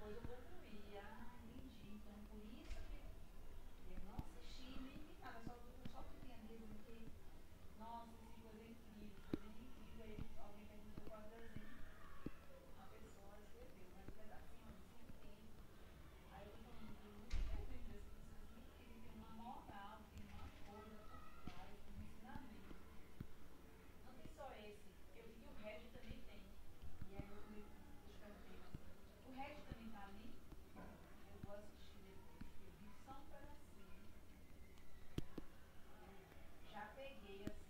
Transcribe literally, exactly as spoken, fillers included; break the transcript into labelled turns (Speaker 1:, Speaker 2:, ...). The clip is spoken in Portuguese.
Speaker 1: depois eu concluí. Ah, entendi. Então, por isso que eu não assisti nem vi nada, só, só que tinha dizendo que, nossa, esse coisa é incrível, coisa é incrível. Aí alguém perguntou qual desenho a pessoa escreveu, mas o pedacinho eu disse incrível. Aí eu tô falando, tem muitos desenhos dessas pessoas incríveis, tem uma moral, tem uma coisa por trás, tem um ensinamento. Não tem só esse, eu vi que o Regis também tem. E aí eu, eu, eu perguntei assim, o Regis também tá ali? Eu vou assistir depois. Eu vi só um pedacinho. Eu já peguei assim.